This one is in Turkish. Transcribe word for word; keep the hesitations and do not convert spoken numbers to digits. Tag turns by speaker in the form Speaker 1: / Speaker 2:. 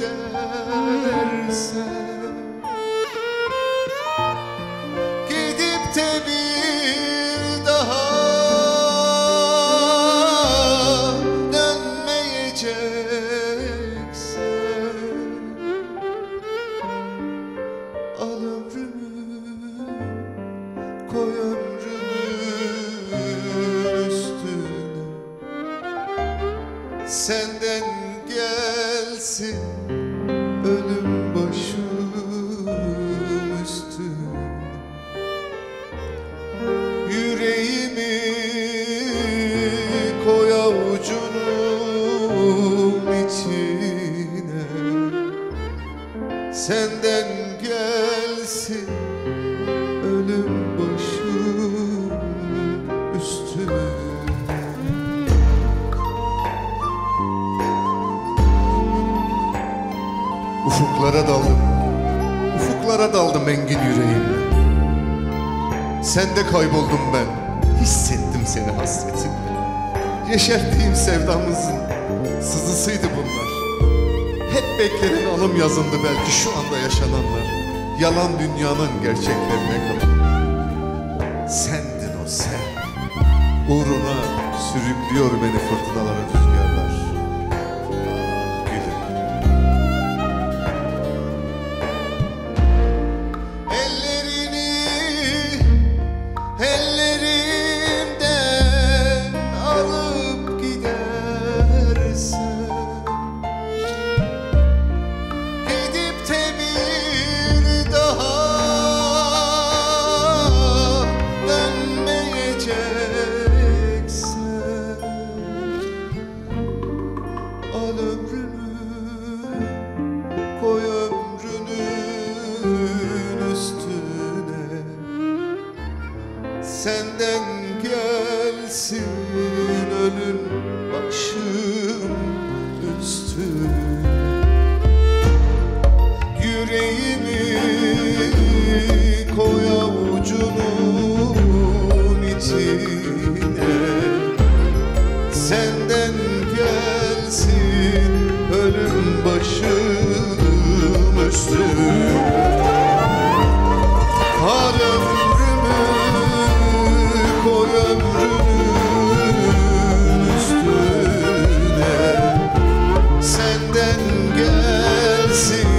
Speaker 1: gidersen, gidip de bir daha dönmeyeceksen, al ömrümü, koy ömrümün üstüne, senden gelsin ölüm başım üstüne. Yüreğimi koy avucunun içine, senden gelsin ölüm başım üstüne. Ufuklara daldım, ufuklara daldım engin yüreğimle. Sende kayboldum ben, hissettim seni hasretimle. Yeşerttiğim sevdamızın sızısıydı bunlar. Hep beklenen alım yazındı belki şu anda yaşananlar. Yalan dünyanın gerçeklerine kalan. Sendin o sen, uğruna sürüklüyor beni fırtınalara rüzgarlar. Al ömrünü, koy ömrünün üstüne, senden gelsin ölüm başım üstüne. Yüreğimi koy avucunun içine, senden gelsin ölüm başım üstüne. Al ömrümü, koy ömrümün üstüne, senden gelsin